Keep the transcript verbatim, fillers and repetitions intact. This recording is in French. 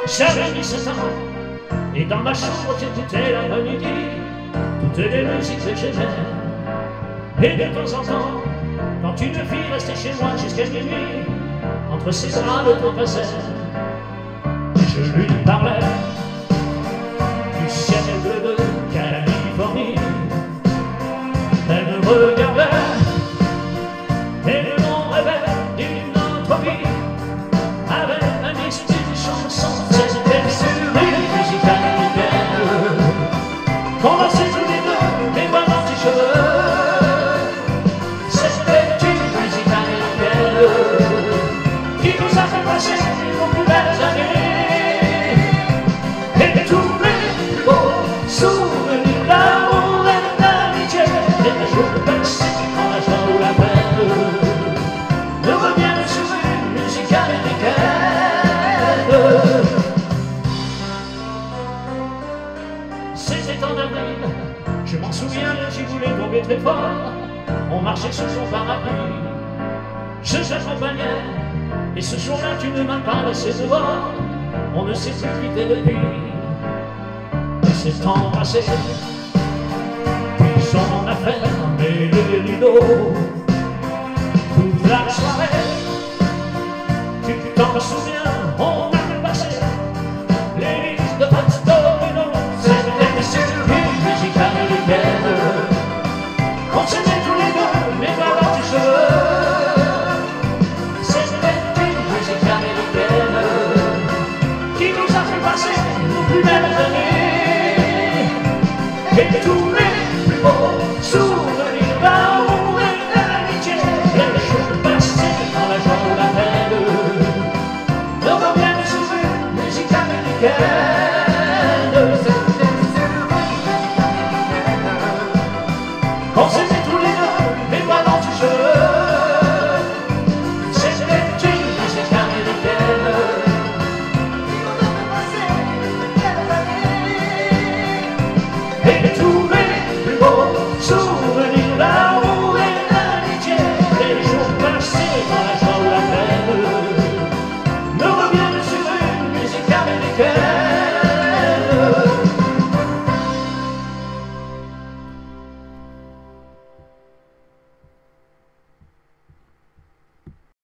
J'avais dix-sept ans, et dans ma chambre j'écoutais l'après-midi toutes les musiques que j'aimais. Et de temps en temps, quand une fille restait chez moi jusqu'à minuit, entre ses bras le temps passait, et je lui parlais du ciel bleu de Californie. Elle me regardait et mon rêve d'une autre vie avait un mix d'une chanson. C'était sur une musique américaine qu'on dansait tous les deux, les bras dans tes cheveux. C'était une musique américaine qui nous a fait passer nos plus belles années et tous les plus beaux souvenirs d'amour et d'amitié. Et les jours passés quand la joie ou la peine nous reviennent sur une musique américaine. C'était en avril, je m'en souviens, j'ai voulu tomber très fort. On marchait sous son parapluie, je t'accompagnais, et ce jour-là tu ne m'as pas laissé dehors. On ne s'est plus quitté depuis, et c'est embrassé. Puis on a fermé les rideaux toute la soirée. Tu t'en souviens, on a passé les listes de Pax Domino. C'était sur une musique américaine qu'on s'aimait tous les deux, les bras dans tes cheveux. C'était une musique américaine qui nous a fait passer nos plus belles années et tous les plus beaux souvenirs d'amour et d'amitié. Les jours passés dans la joie ou la peine nous reviennent sur une musique américaine. On s'aimait tous les deux, les bras dans tes cheveux. C'était une musique américaine qui nous a fait passer de belles années. Et